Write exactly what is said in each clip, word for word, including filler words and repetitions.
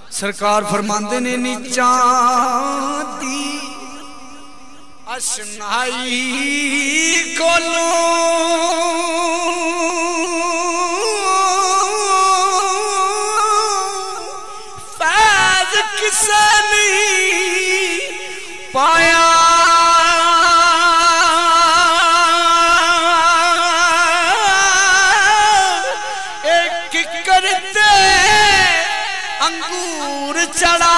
سرکار فرماندے نے نیچاں دی اشنائی کولوں فیض کسے نہیں پایا ایک کرتے انگور چڑھا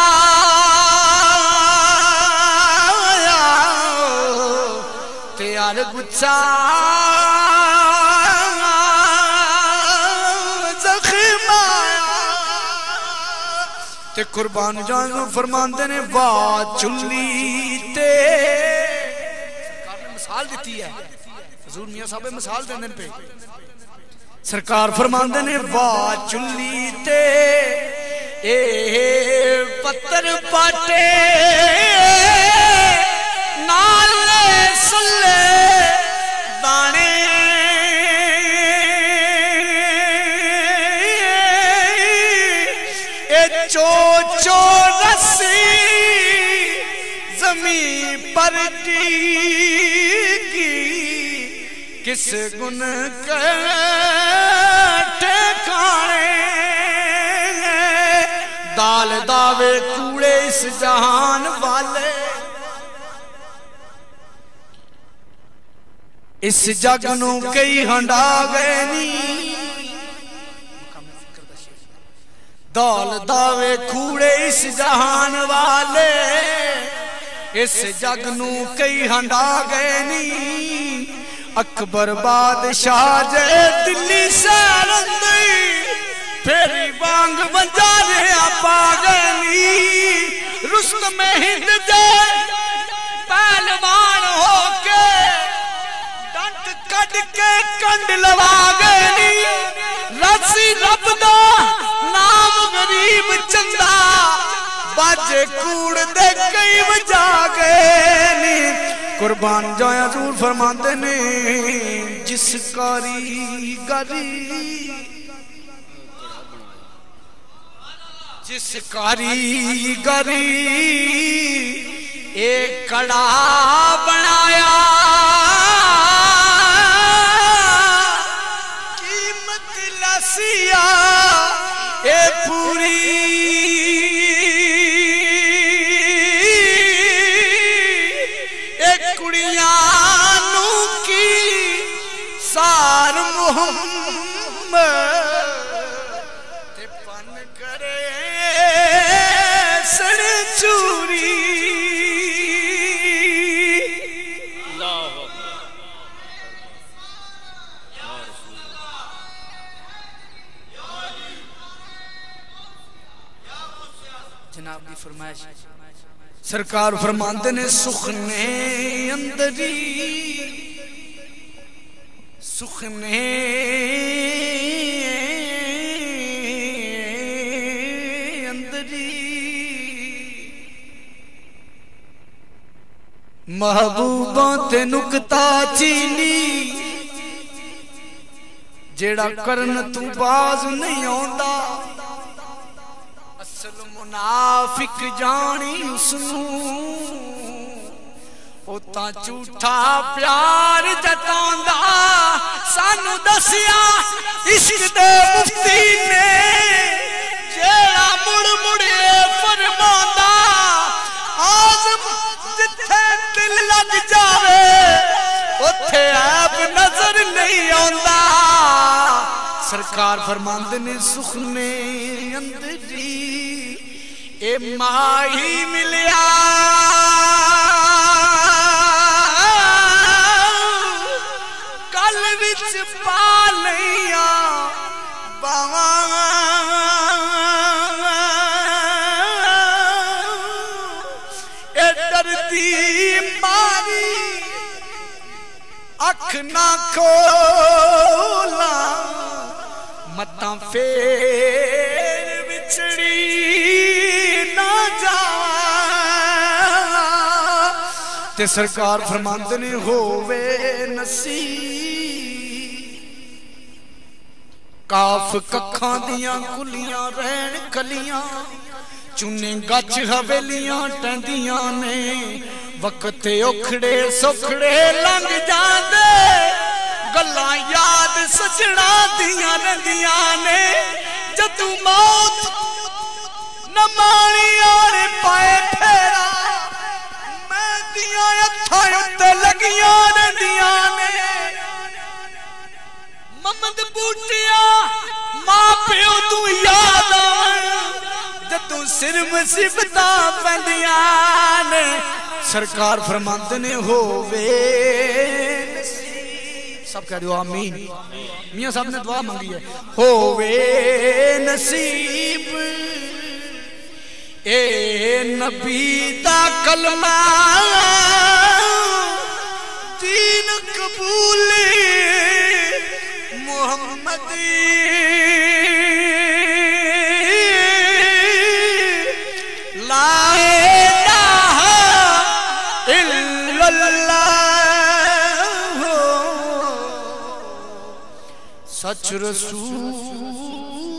تیار گچھا زخم آیا تے قربان جانو فرماندے نے واہ چلی تے سرکار نے مثال دیتی ہے حضور میاں صاحب مثال دینے پہ سرکار فرماندے نے واہ چلی تے اے پتر پاٹے نالے سلے دانے اے چو چو رسی زمین پر ٹیکی کس گن کے ٹھکانے دال داوے کوڑے اس جہان والے اس جگ نو کئی ہنڈا گئے نی دال داوے کوڑے اس جہان والے اس جگ نو کئی ہنڈا گئے نی اکبر بادشاہ جے دلی سارندی پھیری بانگ بجا رہا پاگلی رستم ہند جائے پہلوان ہو کے ڈنٹ کٹ کے کنڈ لوا گلی رسی رب دا نام غریب چندہ باجے کوڑ دے کئی بجا گلی قربان جایا حضور فرماندے نے جس کاری گری جس کاری گری ایک کڑا بنایا قیمت لسیا اے پوری ایک کڑیاں نو کی سار محمد تے پن کرے چوری جناب کی فرمائش سرکار فرماندے نے سخنے اندری سخنے محبوباں تے نکتا چینی جیڑا کرن تو باز نہیں ہوندا اصل منافق جانی اسنو اوتا جھوٹا پیار جتاوندا سانو دسیا عشق دے مفتی نے جیڑا مڑ مڑے فرماندا آزم جتھے دل لگ جاوے اتھے عیب نظر نہیں آندا سرکار فرماندے نے سخنے اندری اے ماہی ملیا کل وچ پا لیاں باواں اکھ نہ کھولا متاں پھر بچڑی نہ جا تے سرکار فرماندے نے ہووے نصیب کاف ککھاں دیاں کلیاں رہن کلیاں چنے گچ حویلیاں ٹہندیاں نے وقت اکھڑے سکھڑے لنگ جاندے گلاں یاد سجنا دیاں رہندیاں نے جدو موت نمانی آنے پائے پھیرا میں دیاں اتھاں اتے لگیاں رہندیاں نے محمد بوٹیا ماں پیو تو یاد آن جدو سر مصیبتاں پیندیاں نے سرکار فرماندے نے ہووے نصیب سب کہہ دیو آمین میاں صاحب نے دعا مانگی ہے ہووے نصیب اے نبی دا کلمہ دین قبولی محمدی لا الہ الا اللہ سچ رسول